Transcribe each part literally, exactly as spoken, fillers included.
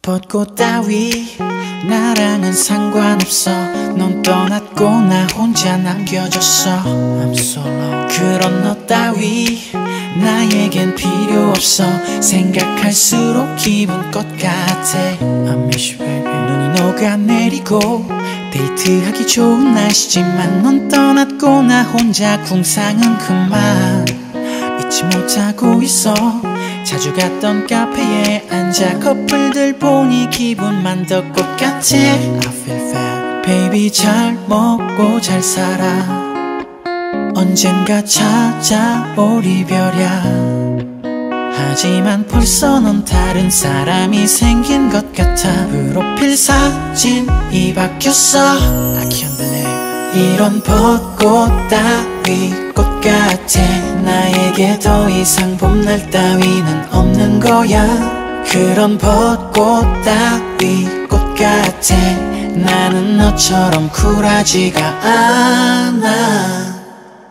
벚꽃 따위 나랑은 상관없어. 넌 떠났고 나 혼자 남겨졌어. I'm so low. 그런 너 따위 나에겐 필요 없어. 생각할수록 기분 꽃 같아. I miss you baby. 눈이 녹아내리고 데이트하기 좋은 날씨지만 넌 떠났고 나 혼자 궁상은 그만 잊지 못하고 있어. 자주 갔던 카페에 앉아 커플들 보니 기분만 더 꽃같아. I feel fat. Baby 잘 먹고 잘 살아. 언젠가 찾아올 이별이야. 하지만 벌써 넌 다른 사람이 생긴 것 같아. 프로필 사진이 바뀌었어. I can't believe. 이런 벚꽃 따위 꽃 같아. 나에게 더 이상 봄날 따위는 없는 거야. 그런 벚꽃 따위 꽃 같아. 나는 너처럼 쿨하지가 않아.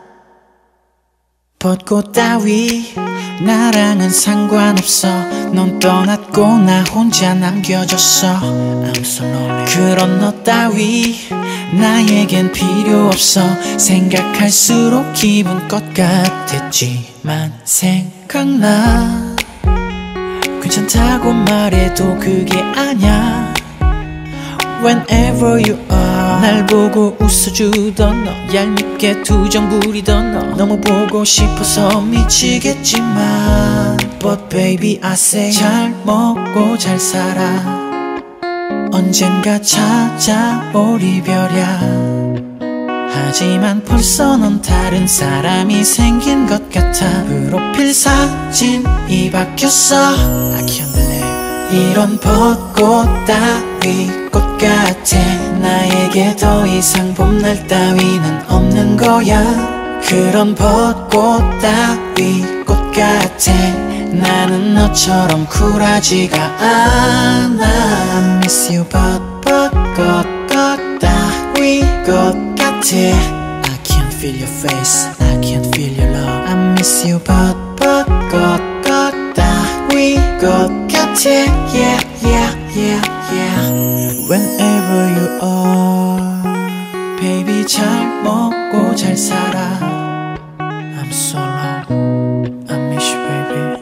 벚꽃 따위 나랑은 상관없어. 넌 떠났고 나 혼자 남겨졌어. I'm so lonely. 그런 너 따위 나에겐 필요 없어. 생각할수록 기분 꽃 같았지만 생각나. 괜찮다고 말해도 그게 아냐. Whenever you are 날 보고 웃어주던 너, 얄밉게 투정 부리던 너, 너무 보고 싶어서 미치겠지만 But baby I say 잘 먹고 잘 살아. 언젠가 찾아올 이별이야. 하지만 벌써 넌 다른 사람이 생긴 것 같아. 프로필 사진이 바뀌었어. I can't believe. 이런 벚꽃 따위 꽃 같아. 나에게 더 이상 봄날 따위는 없는 거야. 그런 벚꽃 따위 꽃 같아. 나는 너처럼 쿨하지가 않아. I miss you but 벚꽃 꽃 따위 꽃 같아. I can't feel your face, I can't feel your love. I miss you but 벚꽃 꽃 따위 꽃 같아. Yeah yeah yeah yeah. Whenever you are baby 잘 먹고 잘 살아. I'm so low, I miss you baby.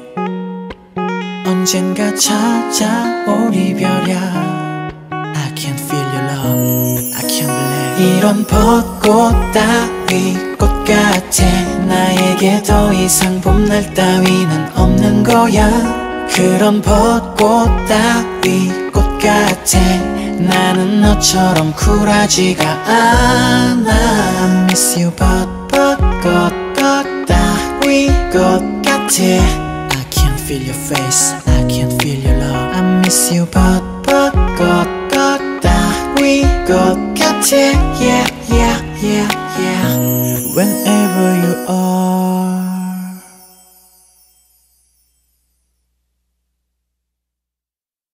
언젠가 찾아올 이별이야. I can't feel your love, I can't believe. 이런 벚꽃 따위 꽃 같아. 나에게 더 이상 봄날 따위는 없는 거야. 그런 벚꽃 따위 꽃 같아. 나는 너처럼 쿨하지가 않아. I miss you but 벚꽃 꽃 따위 꽃 같아. I can't feel your face, I can't feel your love. I miss you but 벚꽃 꽃 따위 꽃 같아. Yeah yeah yeah yeah. Whenever you are